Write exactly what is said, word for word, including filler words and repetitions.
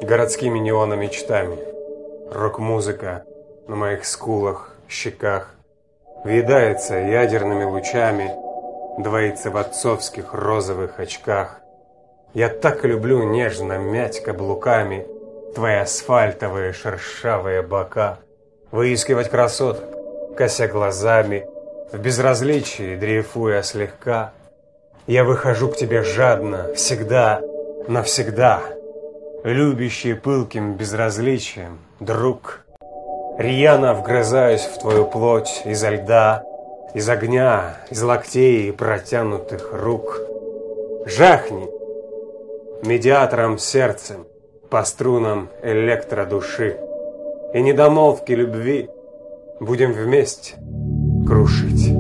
городскими неономечтами. Рок-музыка на моих скулах, щеках въедается ядерными лучами, двоится в отцовских розовых очках. Я так люблю нежно мять каблуками твои асфальтовые шершавые бока, выискивать красоток, кося глазами, в безразличии дрейфуя слегка. Я выхожу к тебе жадно, всегда, навсегда, любящий пылким безразличием, друг. Рьяно вгрызаюсь в твою плоть изо льда, из огня, из локтей и протянутых рук. Жахни медиатором сердцем по струнам электродуши, и недомолвки любви будем вместе крушить.